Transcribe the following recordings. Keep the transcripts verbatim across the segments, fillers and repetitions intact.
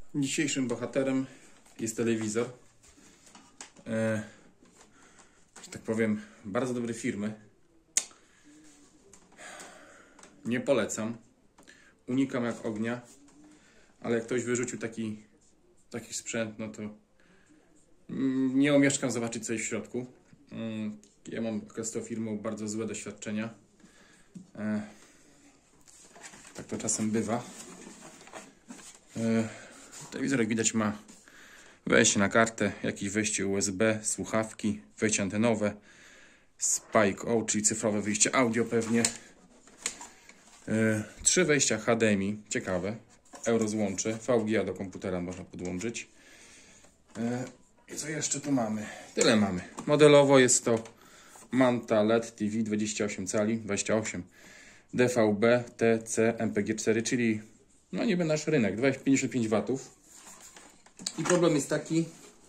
Dzisiejszym bohaterem jest telewizor. E, że tak powiem, bardzo dobrej firmy. Nie polecam. Unikam jak ognia. Ale jak ktoś wyrzucił taki, taki sprzęt, no to nie omieszkam zobaczyć coś w środku. Ja mam z tą firmą bardzo złe doświadczenia. E, tak to czasem bywa. E, telewizor, jak widać, ma wejście na kartę, jakieś wejście U S B, słuchawki, wejście antenowe, Spike O, czyli cyfrowe wyjście audio pewnie. E, trzy wejścia H D M I, ciekawe. Eurozłącze, V G A do komputera można podłączyć. E, I co jeszcze tu mamy? Tyle mamy. Modelowo jest to Manta L E D T V dwadzieścia osiem cali, dwadzieścia osiem, D V B T C M P G cztery, czyli no niby nasz rynek, pięćdziesiąt pięć watów. I problem jest taki,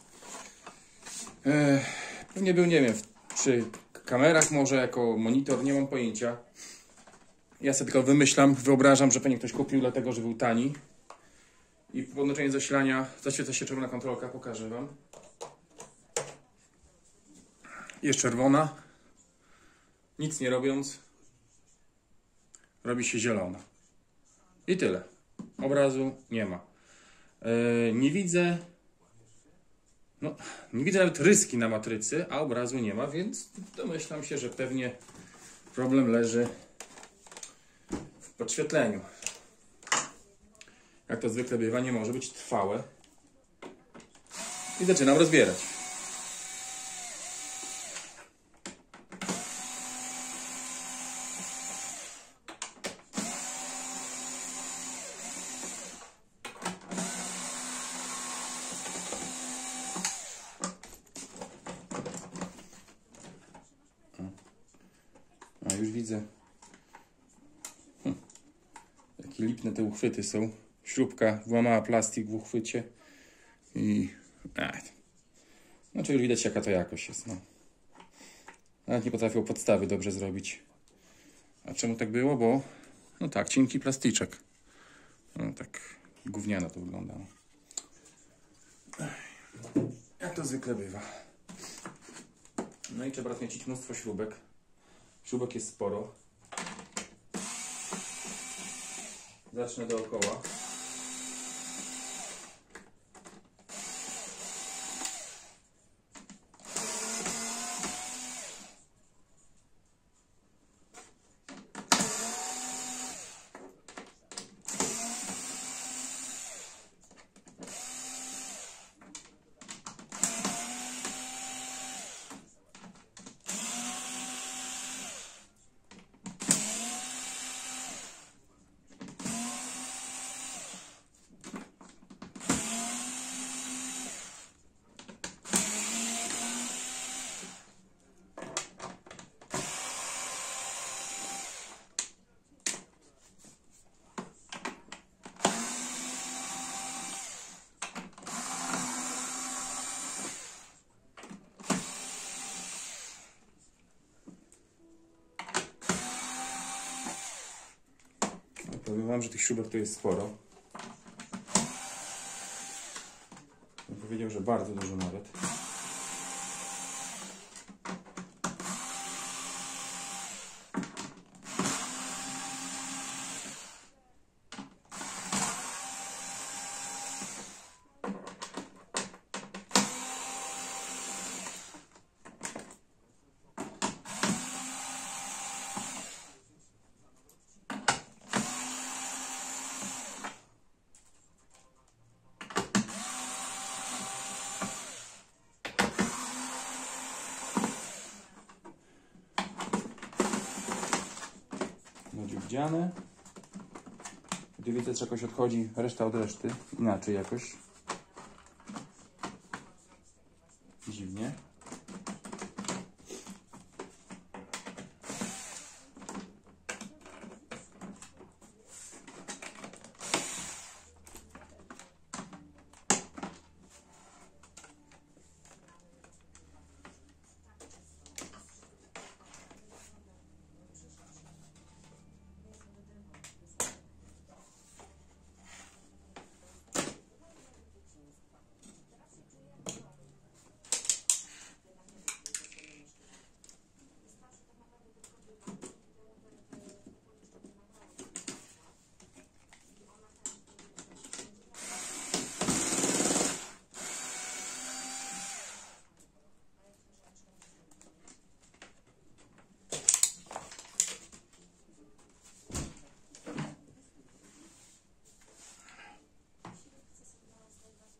e, pewnie był, nie wiem, przy kamerach może jako monitor, nie mam pojęcia. Ja sobie tylko wymyślam, wyobrażam, że pewnie ktoś kupił dlatego, że był tani. I po podłączeniu zasilania zaświeca się czerwona kontrolka, pokażę wam. Jest czerwona. Nic nie robiąc, robi się zielona. I tyle. Obrazu nie ma. Yy, nie widzę, no, nie widzę nawet ryski na matrycy, a obrazu nie ma, więc domyślam się, że pewnie problem leży w podświetleniu. Jak to zwykle bywa, nie może być trwałe. I zaczynam rozbierać. A już widzę. Hm. Jakie lipne te uchwyty są. Śrubka włamała plastik w uchwycie. I... Ach. Znaczy już widać, jaka to jakość jest. No. Nawet nie potrafią podstawy dobrze zrobić. A czemu tak było? Bo... No tak, cienki plasticzek. No tak gówniano to wygląda. Jak to zwykle bywa. No i trzeba rozmiecić mnóstwo śrubek. Śrubek jest sporo. Zacznę dookoła. Powiem wam, że tych śrubek to jest sporo. Bym powiedział, że bardzo dużo nawet. Widziane. Gdy widzę, że jakoś odchodzi reszta od reszty. Inaczej jakoś. Dziwnie.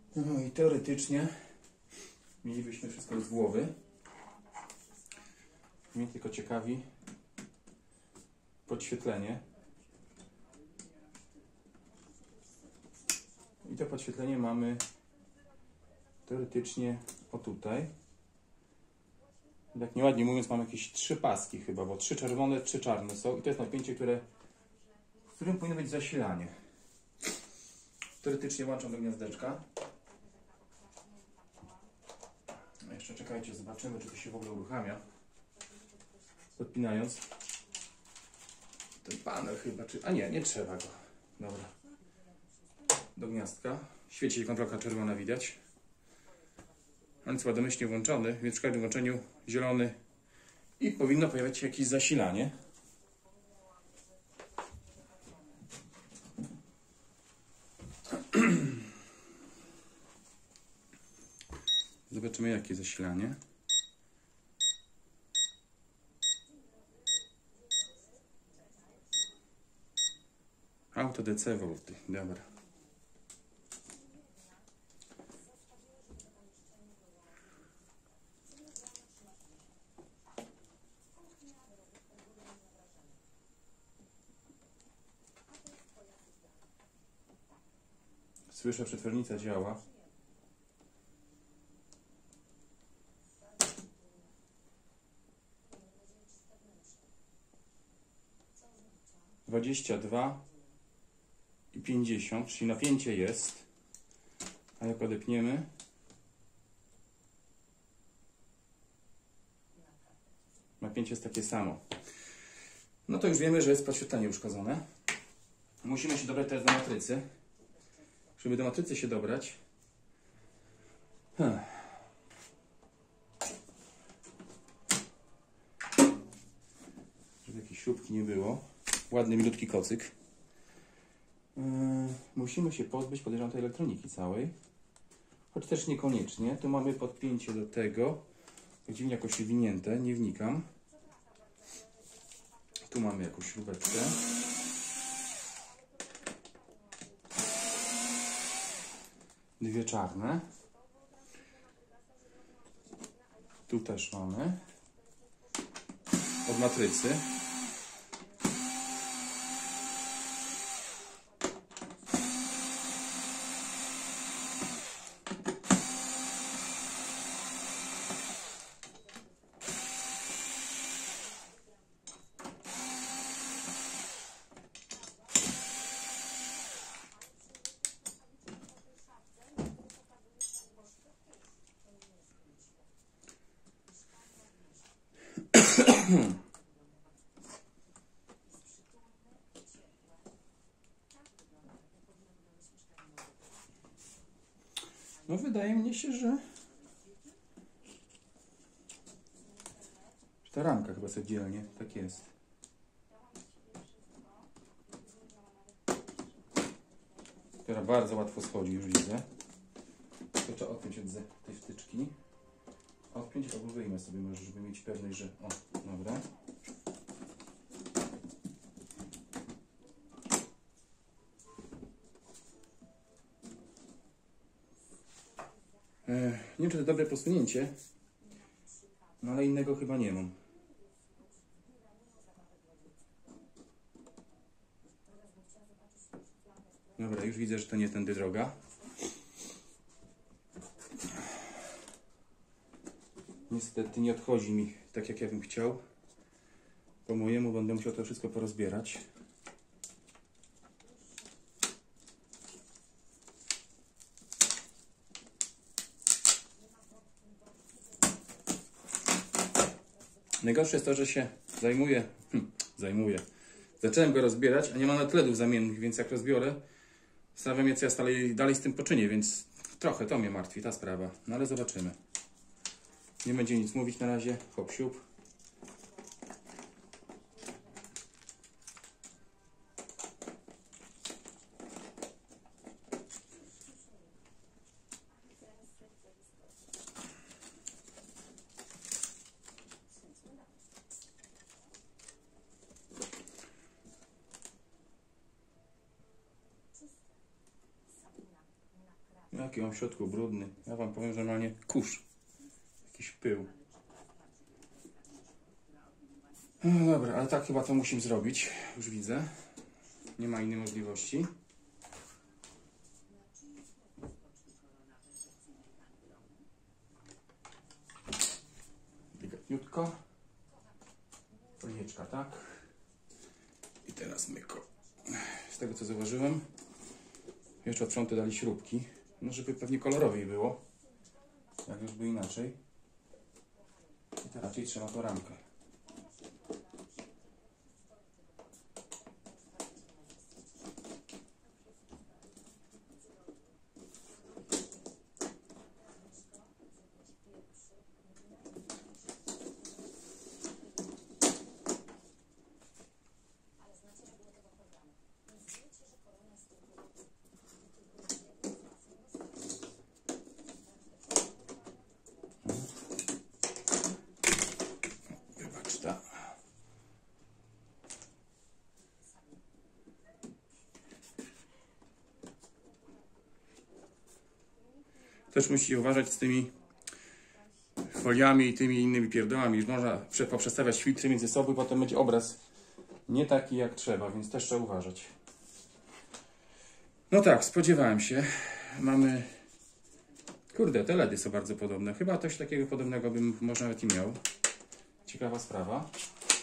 No i teoretycznie mielibyśmy wszystko z głowy. Mnie tylko ciekawi podświetlenie. I to podświetlenie mamy teoretycznie o tutaj. Tak nieładnie mówiąc, mam jakieś trzy paski chyba, bo trzy czerwone, trzy czarne są. I to jest napięcie, które, w którym powinno być zasilanie. Teoretycznie włączam do gniazdeczka. Jeszcze czekajcie, zobaczymy, czy to się w ogóle uruchamia. Podpinając ten panel chyba, czy... A nie, nie trzeba go. Dobra. Do gniazdka. Świeci się kontrolka czerwona, widać. On jest domyślnie włączony, więc przy każdym włączeniu zielony i powinno pojawiać się jakieś zasilanie. Zobaczymy, jakie zasilanie. Auto D C volty, dobra. Słyszę, przetwornica działa. dwadzieścia dwa i pięćdziesiąt, czyli napięcie jest. A jak odepniemy, napięcie jest takie samo. No to już wiemy, że jest podświetlenie uszkodzone. Musimy się dobrać teraz do matrycy. Żeby do matrycy się dobrać, hmm. żeby jakieś śrubki nie było, ładny, milutki kocyk. Yy, musimy się pozbyć, podejrzewam, tej elektroniki całej, choć też niekoniecznie. Tu mamy podpięcie do tego, tak dziwnie jakoś wywinięte, nie wnikam. Tu mamy jakąś śrubeczkę. Dwie czarne. Tu też mamy. Od matrycy. No wydaje mi się, że ta ramka chyba jest oddzielnie, tak jest. Która bardzo łatwo schodzi, już widzę. To trzeba odpiąć od tej wtyczki. Odpiąć albo wyjmę sobie może, żeby mieć pewność, że... O, dobra. Nie wiem, czy to dobre posunięcie, no ale innego chyba nie mam. Dobra, już widzę, że to nie tędy droga. Niestety nie odchodzi mi tak, jak ja bym chciał. Po mojemu będę musiał to wszystko porozbierać. Najgorsze jest to, że się zajmuję, hm, zajmuję. Zacząłem go rozbierać, a nie ma natledów zamiennych, więc jak rozbiorę, zastanawiam się, co ja dalej, dalej z tym poczynię, więc trochę to mnie martwi, ta sprawa. No ale zobaczymy. Nie będzie nic mówić na razie. Hop, siup. Jaki on w środku brudny. Ja wam powiem, że normalnie kurz. Jakiś pył. No dobra, ale tak chyba to musimy zrobić. Już widzę. Nie ma innej możliwości. Delikatniutko. Folieczka, tak. I teraz myko. Z tego co zauważyłem, jeszcze od frontu dali śrubki. No żeby pewnie kolorowiej było. Jak już by inaczej. I teraz raczej trzyma to ramkę. Też musicie uważać z tymi foliami i tymi innymi pierdołami. Można poprzestawiać filtry między sobą i potem będzie obraz nie taki jak trzeba, więc też trzeba uważać. No tak, spodziewałem się. Mamy... Kurde, te ledy są bardzo podobne. Chyba coś takiego podobnego bym może nawet i miał. Ciekawa sprawa.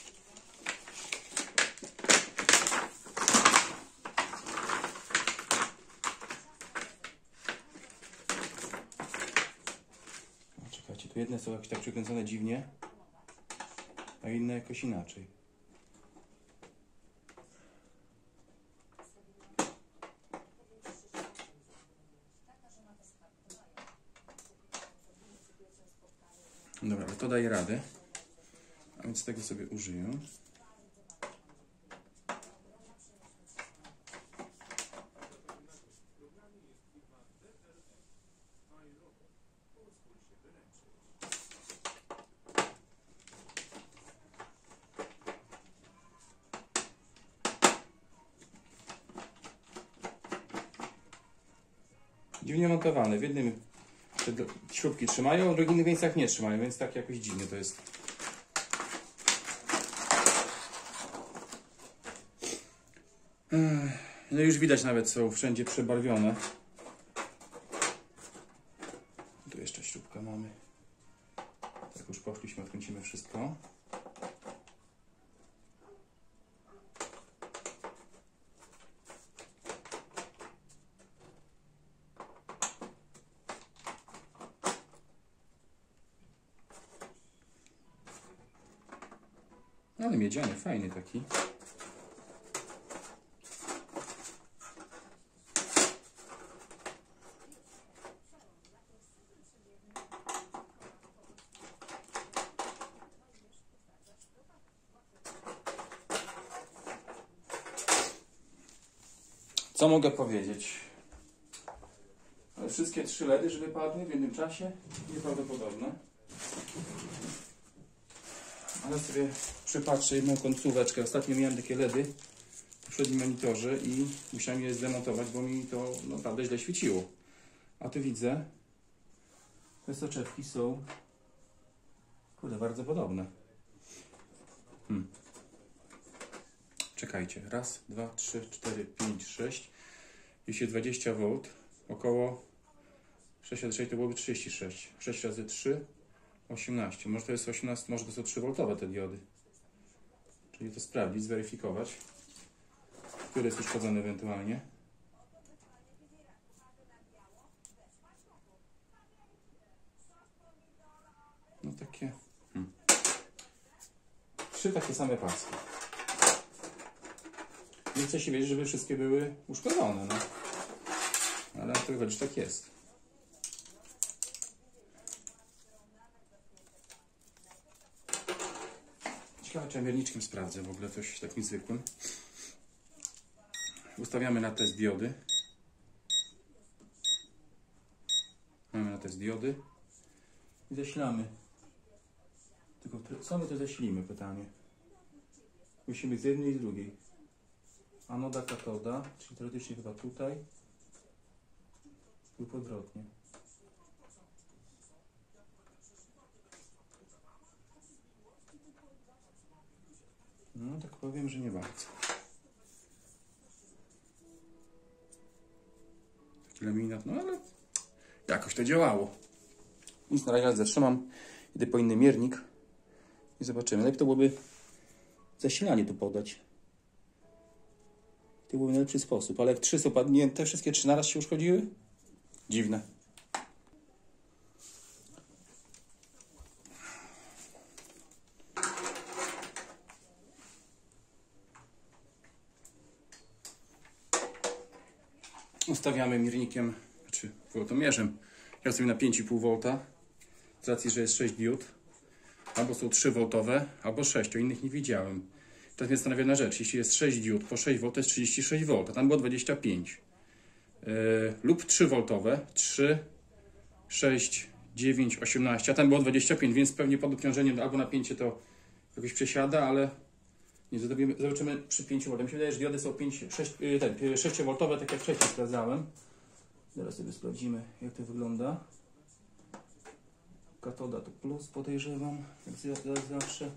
Czekajcie, tu jedne są jakieś tak przykręcone dziwnie, a inne jakoś inaczej. Dobra, ale to daje radę, a więc tego sobie użyję. Dziwnie montowane. W jednym te śrubki trzymają, a w drugich miejscach nie trzymają, więc tak jakoś dziwnie to jest. No już widać, nawet są wszędzie przebarwione. Tu jeszcze śrubkę mamy. Tak już poszliśmy, odkręcimy wszystko. Ale miedziany, fajny taki. Co mogę powiedzieć? Ale wszystkie trzy ledy, że wypadły w jednym czasie, nieprawdopodobne. Ale sobie przypatrzę jedną końcóweczkę. Ostatnio miałem takie ledy w poprzednim monitorze i musiałem je zdemontować, bo mi to naprawdę źle świeciło. A tu widzę, te soczewki są, kurde, bardzo podobne. Hmm. Czekajcie. Raz, dwa, trzy, cztery, pięć, sześć. Jeśli dwadzieścia wolt, około sześć razy sześć to byłoby trzydzieści sześć. sześć razy trzy, osiemnaście. Może to jest osiemnaście, może to są trzy woltowe te diody. Czyli to sprawdzić, zweryfikować, które jest uszkodzone ewentualnie. No takie... Hmm. Trzy takie same paski. Nie chcę się wiedzieć, żeby wszystkie były uszkodzone, no. Ale to wychodzi, że tak jest. Ciekawe, czy ja mierniczkiem sprawdzę w ogóle coś takim zwykłym. Ustawiamy na test diody. Mamy na test diody. I zasilamy. Tylko co my to zasilimy, pytanie. Musimy z jednej i z drugiej. Anoda, katoda, czyli teoretycznie chyba tutaj. lub odwrotnie. No tak powiem, że nie bardzo. Taki laminat, no ale jakoś to działało. Nic, na razie zatrzymam. Idę po inny miernik i zobaczymy. Lepiej to byłoby zasilanie tu podać. To byłby najlepszy sposób, ale jak trzy są padnięte, wszystkie trzy naraz się uszkodziły? Dziwne. Ustawiamy miernikiem, znaczy woltomierzem. Ja sobie na pięć i pół wolta. Z racji, że jest sześć diod. Albo są trzy woltowe, albo sześć. O innych nie widziałem. Teraz mnie zastanawia na rzecz. Jeśli jest sześć diod po sześć wolt, to jest trzydzieści sześć wolt, a tam było dwadzieścia pięć. Yy, lub trzy woltowe. trzy, sześć, dziewięć, osiemnaście. A tam było dwadzieścia pięć, więc pewnie pod obciążeniem albo napięcie to jakoś przesiada, ale nie zrobimy, zobaczymy przy pięciu woltach. Mi się wydaje, że diody są sześć woltowe, tak jak wcześniej sprawdzałem. Zaraz sobie sprawdzimy, jak to wygląda. Katoda to plus, podejrzewam, jak zawsze.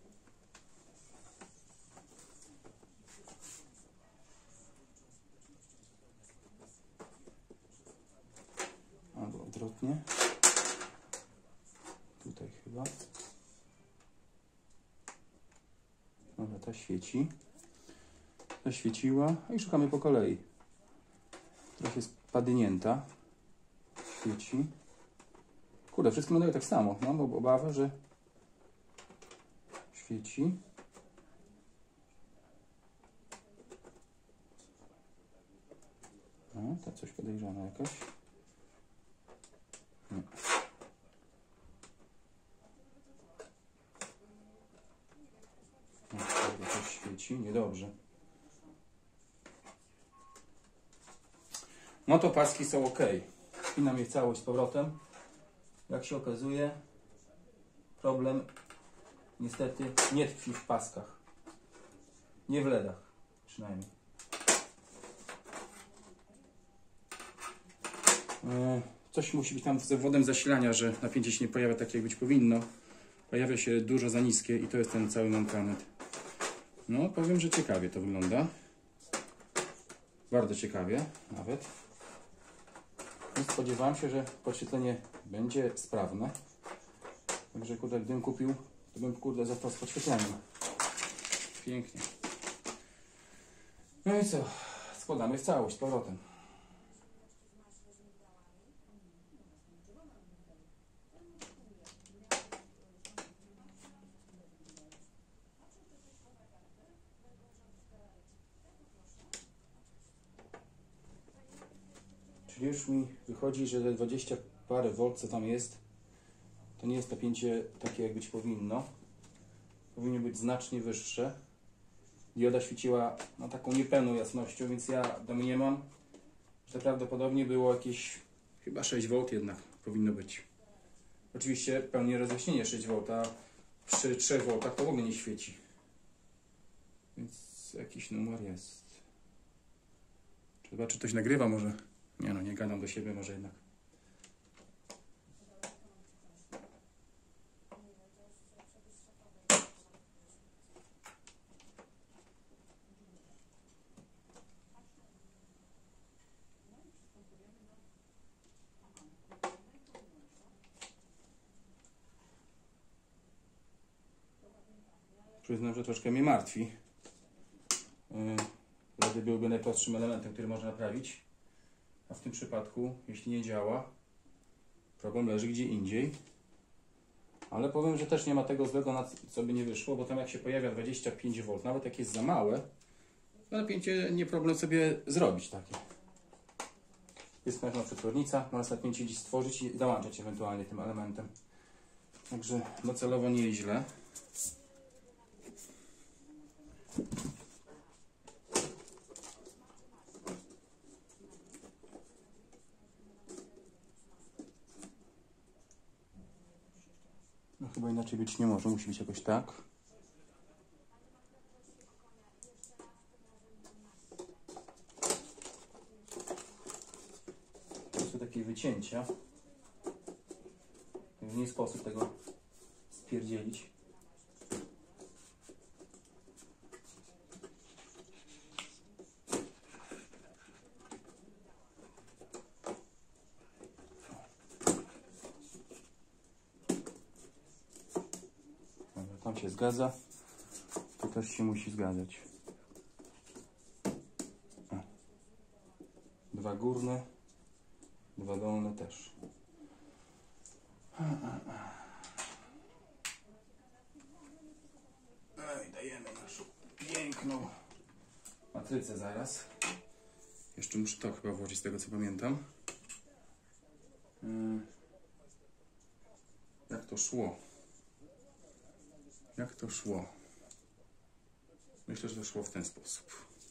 Albo odwrotnie. Tutaj chyba. Dobra, ta świeci. Ta świeciła. I szukamy po kolei. Trochę jest padnięta. Świeci. Kurde, wszystkie modele tak samo. Mam obawę, że świeci. No, ta coś podejrzana jakaś. Nie. No, coś świeci, niedobrze. No to paski są ok. Wpinam je całość z powrotem. Jak się okazuje, problem niestety nie tkwi w paskach. Nie w ledach przynajmniej. Coś musi być tam z zawodem zasilania, że napięcie się nie pojawia tak, jak być powinno. Pojawia się dużo za niskie i to jest ten cały mankament. No, powiem, że ciekawie to wygląda. Bardzo ciekawie nawet. I spodziewałem się, że podświetlenie będzie sprawne. Także kurde, gdybym kupił, to bym kurde został z podświetleniem. Pięknie. No i co? Składamy w całość z powrotem. Czyli już mi wychodzi, że te dwadzieścia parę volt, co tam jest, to nie jest napięcie takie, jak być powinno. Powinno być znacznie wyższe. Dioda świeciła no, taką niepełną jasnością, więc ja domniemam, że to prawdopodobnie było jakieś chyba sześć wolt jednak powinno być. Oczywiście pełne rozjaśnienie sześć wolt, a przy trzech woltach to w ogóle nie świeci. Więc jakiś numer jest. Trzeba, czy coś nagrywa może. Nie no, nie gadam do siebie, może jednak. Przyznam, że troszkę mnie martwi. LEDy byłyby najprostszym elementem, który można naprawić. A w tym przypadku, jeśli nie działa, problem leży gdzie indziej. Ale powiem, że też nie ma tego złego, na co by nie wyszło, bo tam jak się pojawia dwadzieścia pięć wolt, nawet jak jest za małe, to napięcie nie problem sobie zrobić takie. Jest pewna przetwornica, można napięcie gdzieś stworzyć i załączać ewentualnie tym elementem. Także docelowo nie jest źle. No chyba inaczej być nie może, musi być jakoś tak. tu takie wycięcia. Nie sposób tego spierdzielić. Dobra, tam się zgadza. Tu też się musi zgadzać. O. Dwa górne, dwa dolne też. Ej, dajemy naszą piękną matrycę zaraz. Jeszcze muszę to chyba włożyć z tego co pamiętam. Jak to szło? Jak to szło? Myślę, że to szło w ten sposób.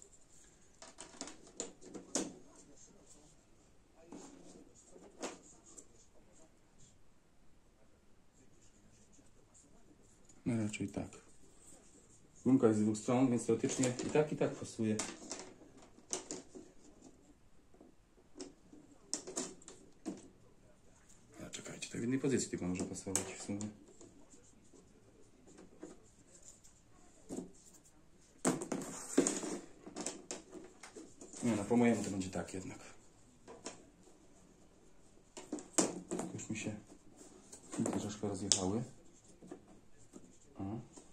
No raczej tak. Gumka jest z dwóch stron, więc teoretycznie i tak, i tak pasuje. Ale czekajcie, to w jednej pozycji tylko może pasować w sumie. Nie no, po mojemu to będzie tak jednak. Już mi się kilka troszkę rozjechały. O.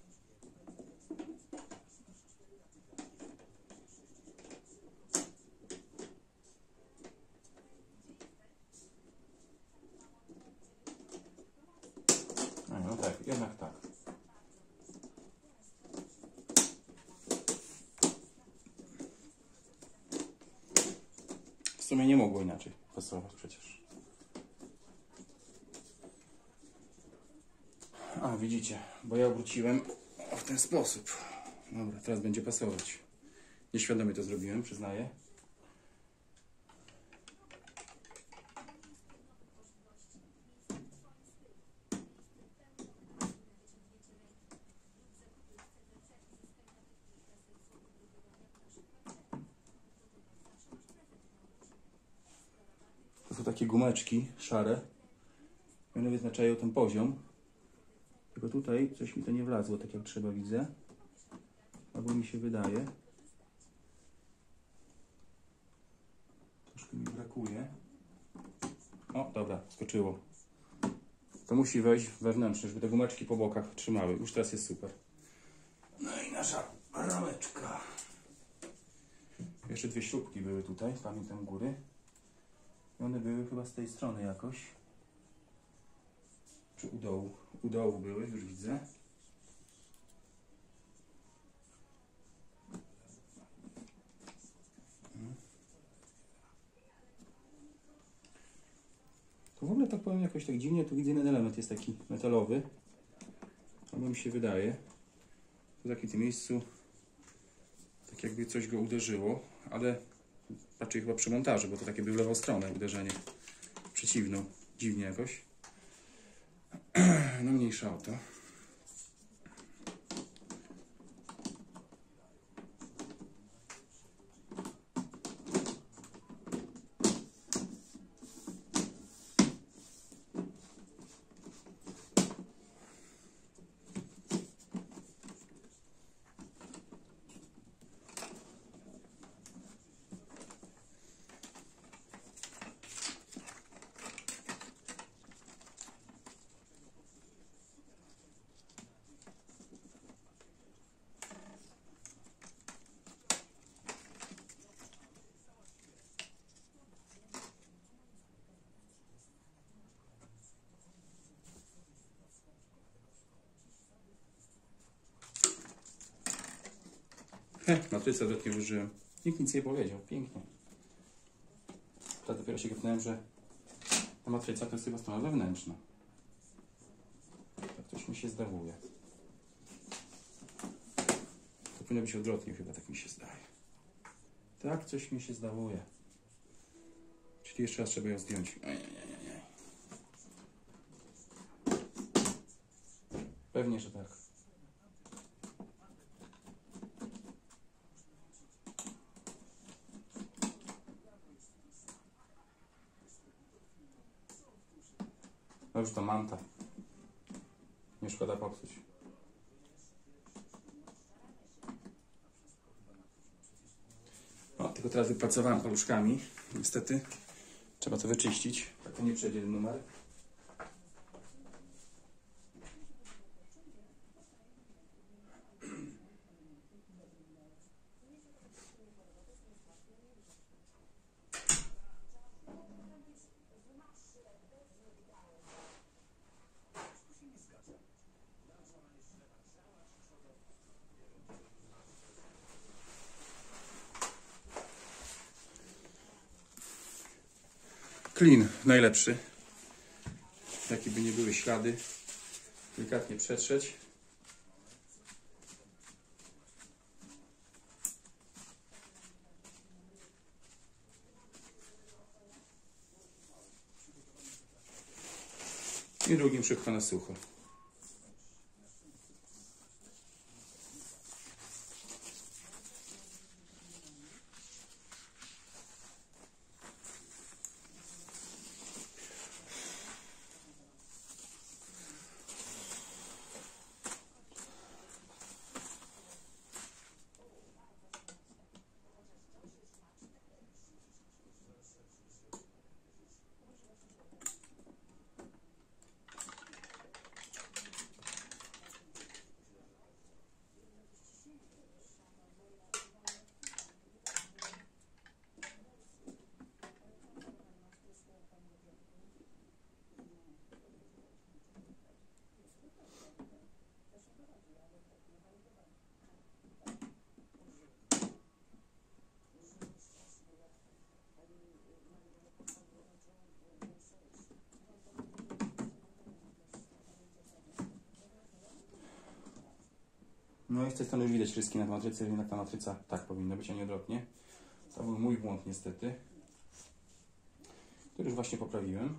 No tak, jednak tak. W sumie nie mogło inaczej pasować przecież. A, widzicie, bo ja obróciłem w ten sposób. Dobra, teraz będzie pasować. Nieświadomie to zrobiłem, przyznaję. To są takie gumeczki szare. One wyznaczają ten poziom. Tylko tutaj coś mi to nie wlazło, tak jak trzeba, widzę. Albo mi się wydaje. Troszkę mi brakuje. O, dobra, skoczyło. To musi wejść wewnętrznie, żeby te gumeczki po bokach trzymały. Już teraz jest super. No i nasza rameczka. Jeszcze dwie śrubki były tutaj, pamiętam góry. I one były chyba z tej strony jakoś. Czy u dołu? U dołu były, już widzę. To w ogóle tak powiem jakoś tak dziwnie, tu widzę jeden element jest taki metalowy. Albo mi się wydaje. W takim tym miejscu tak jakby coś go uderzyło, ale raczej chyba przy montażu, bo to takie było w lewą stronę uderzenie. Przeciwną. Dziwnie jakoś. No mniejsza o to. Heh, matrycę odwrotnie użyłem. Nikt nic nie powiedział. Pięknie. Teraz dopiero się kapnąłem, że ta matryca to jest chyba strona wewnętrzna. Tak coś mi się zdawuje. To powinno być odwrotnie chyba, tak mi się zdaje. Tak coś mi się zdawuje. Czyli jeszcze raz trzeba ją zdjąć. Ajajajaj. Pewnie, że tak. Dobrze, to manta. Nie szkoda popsuć. O, tylko teraz wypracowałem paluszkami. Niestety trzeba to wyczyścić. Tak to nie przejdzie ten numer. Clean najlepszy. Jakie by nie były ślady. Delikatnie przetrzeć. I drugim szybko na sucho. No i z tej strony już widać ryski na matrycy, jednak ta matryca tak powinna być, a nie odwrotnie. To był mój błąd niestety, który już właśnie poprawiłem.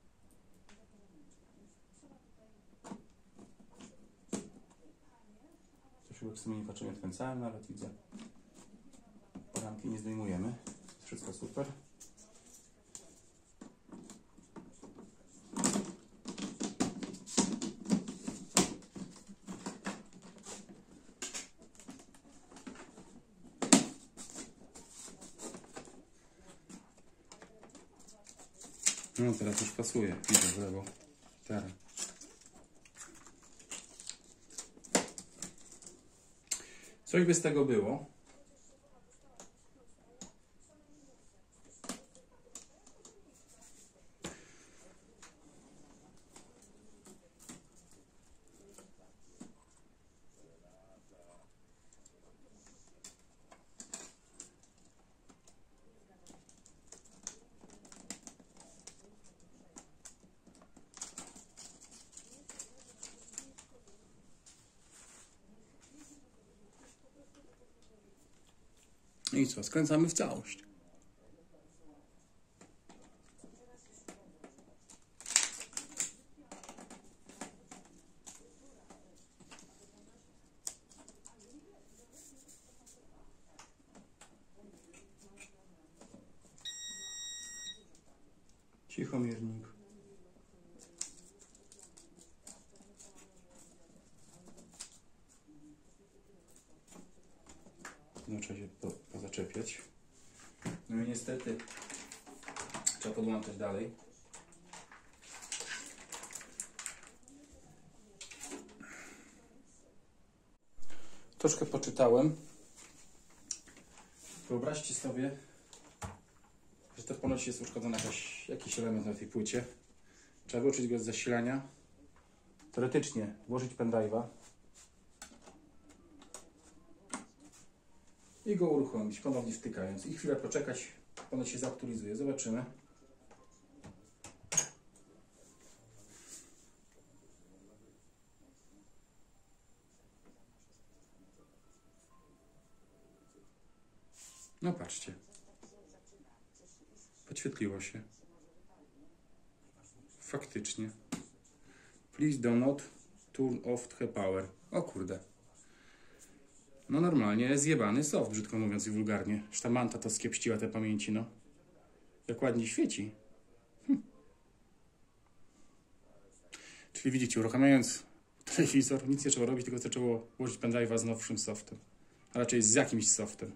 Też chyba w sumie nie patrzyłem, odkręcałem nawet, widzę. Ramki nie zdejmujemy, wszystko super. No teraz już pasuje, widzę w lewo. Teraz. Coś by z tego było. I co? Skręcamy w całość. Cichomiernik. No, trzeba się po, pozaczepiać. No i niestety trzeba podłączać dalej. Troszkę poczytałem. Wyobraźcie sobie, że to ponoć jest uszkodzony jakaś, jakiś element na tej płycie. Trzeba wyłączyć go z zasilania. Teoretycznie włożyć pendrive'a i go uruchomić, ponownie wtykając. I chwilę poczekać, ponoć się zaktualizuje. Zobaczymy. No patrzcie. Podświetliło się. Faktycznie. Please do not turn off the power. O kurde. No normalnie zjebany soft, brzydko mówiąc i wulgarnie. Sztamanta to skiepściła te pamięci, no. Jak ładnie świeci. Hm. Czyli widzicie, uruchamiając telewizor, nic nie trzeba robić, tylko zaczęło łożyć pendrive'a z nowszym softem. A raczej z jakimś softem.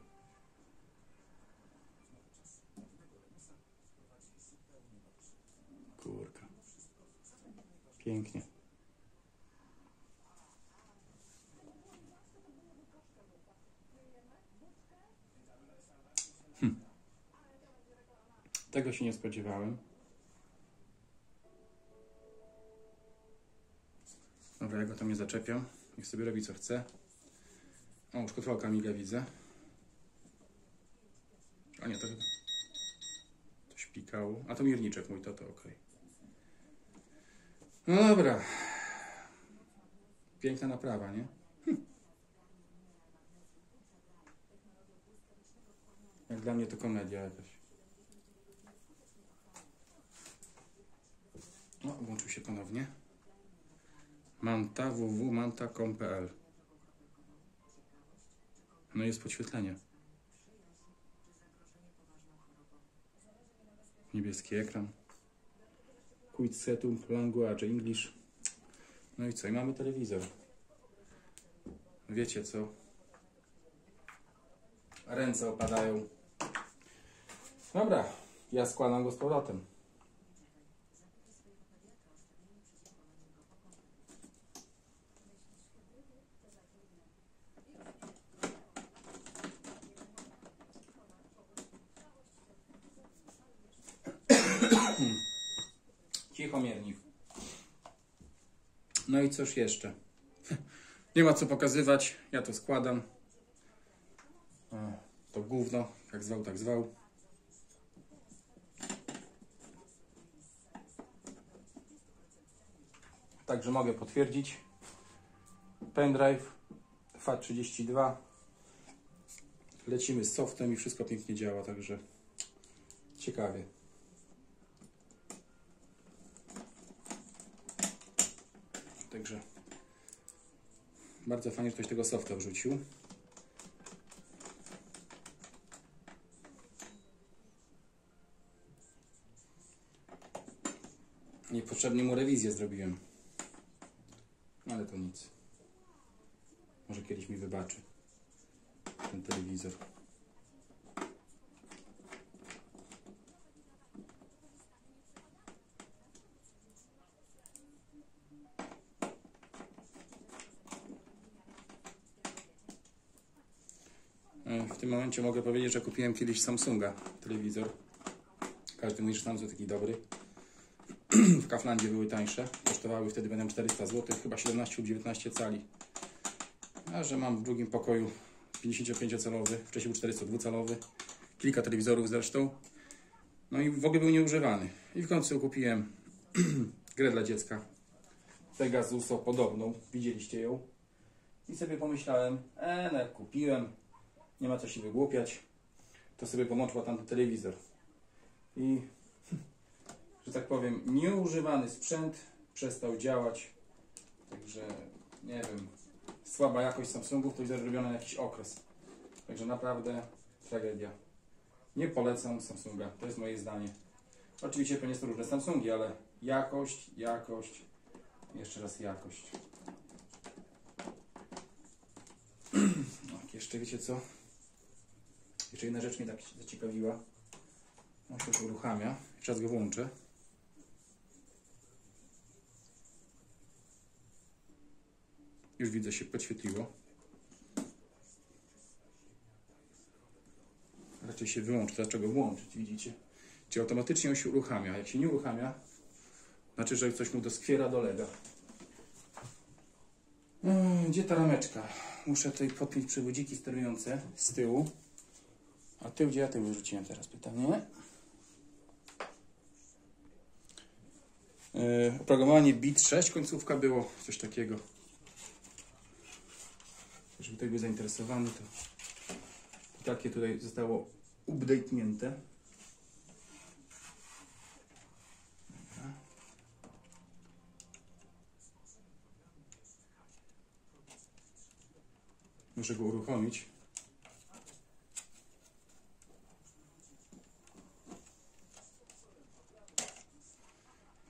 Kurka. Pięknie. Hm. Tego się nie spodziewałem. Dobra, ja go tam nie zaczepiam. Niech sobie robi co chce. O, już kontrolka miga widzę. A nie, to chyba... Coś pikało. A to mierniczek mój, to to ok. No dobra. Piękna naprawa, nie? Hm. Jak dla mnie to komedia jakaś. O, włączył się ponownie. Manta www manta kropka com kropka p l. No jest podświetlenie. Niebieski ekran. Quick Setup Language English. No i co? I mamy telewizor. Wiecie co? Ręce opadają. Dobra, ja składam go z powrotem. Cicho miernik. No i cóż jeszcze? Nie ma co pokazywać. Ja to składam. O, to gówno. Jak zwał, tak zwał. Także mogę potwierdzić. Pendrive F A T trzydzieści dwa. Lecimy z softem i wszystko pięknie działa. Także ciekawie. Także bardzo fajnie, że ktoś tego softa wrzucił. Niepotrzebnie mu rewizję zrobiłem. Ale to nic. Może kiedyś mi wybaczy ten telewizor. W tym momencie mogę powiedzieć, że kupiłem kiedyś Samsunga telewizor. Każdy mówi, że Samsung taki dobry. W Kauflandzie były tańsze. Kosztowały wtedy będą czterysta złotych, chyba siedemnaście lub dziewiętnaście cali. A że mam w drugim pokoju pięćdziesięciopięciocalowy, wcześniej był czterdziestodwucalowy. Kilka telewizorów zresztą. No i w ogóle był nieużywany. I w końcu kupiłem grę dla dziecka. Pegasuso podobną. Widzieliście ją. I sobie pomyślałem, e, no jak kupiłem, nie ma co się wygłupiać, to sobie pomoczyła tamten telewizor. I, że tak powiem, nieużywany sprzęt przestał działać. Także, nie wiem, słaba jakość Samsungów to jest zrobiona na jakiś okres. Także naprawdę tragedia. Nie polecam Samsunga, to jest moje zdanie. Oczywiście pewnie są różne Samsungi, ale jakość, jakość, jeszcze raz jakość. No, jeszcze wiecie co? Jeszcze jedna rzecz mnie tak zaciekawiła. On się już uruchamia. Teraz go włączę. Już widzę, się podświetliło. Raczej się wyłączy. Dlaczego włączyć? Widzicie? Czyli automatycznie on się uruchamia. Jak się nie uruchamia, znaczy, że coś mu doskwiera, dolega. Gdzie ta rameczka? Muszę tutaj podpiąć przewodziki sterujące z tyłu. A tył, gdzie ja tył wyrzuciłem teraz? Pytanie. Yy, oprogramowanie bit sześć końcówka było. Coś takiego. Żeby ktoś był zainteresowany, to, to takie tutaj zostało update'nięte. Muszę go uruchomić.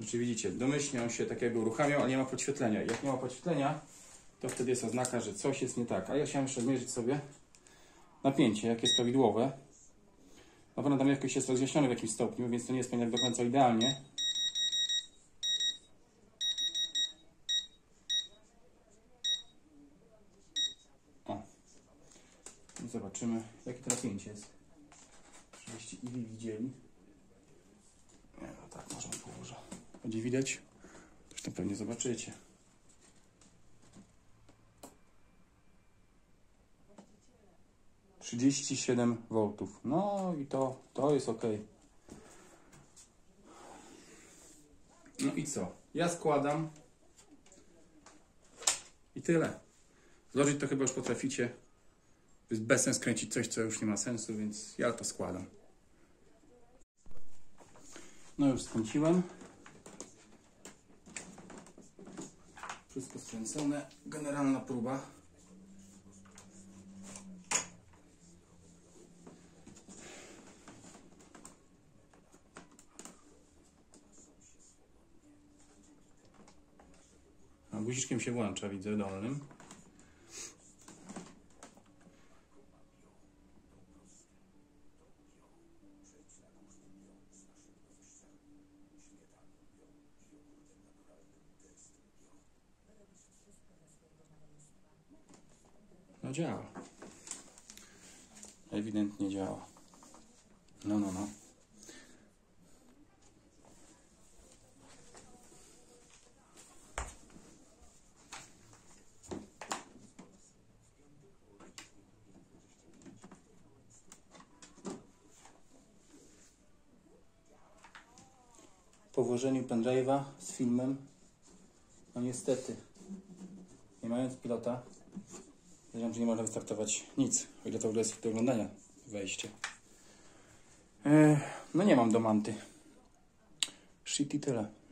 Znaczy widzicie, domyślnie on się tak jakby uruchamiał, ale nie ma podświetlenia. Jak nie ma podświetlenia, to wtedy jest oznaka, że coś jest nie tak. A ja chciałem jeszcze zmierzyć sobie napięcie, jakie jest prawidłowe. Na pewno tam jakoś jest rozjaśniony w jakimś stopniu, więc to nie jest pewnie do końca idealnie. O. I zobaczymy, jakie to napięcie jest. Żebyście i wy widzieli. Nie, no tak, może położę. Będzie widać? Zresztą pewnie zobaczycie. trzydzieści siedem woltów. No i to, to jest ok. No i co? Ja składam. I tyle. Złożyć to chyba już potraficie. To jest bez sensu kręcić coś, co już nie ma sensu, więc ja to składam. No już skręciłem. Wszystko skręcone. Generalna próba. No, guziczkiem się włącza, widzę, dolnym. No działa. Ewidentnie działa. No, no, no. Po włożeniu pendrive'a z filmem, no niestety, nie mając pilota, wiedziałem, że nie można wystartować nic, o ile to w ogóle jest do oglądania wejście. Eee, no nie mam do manty. Shit i tyle.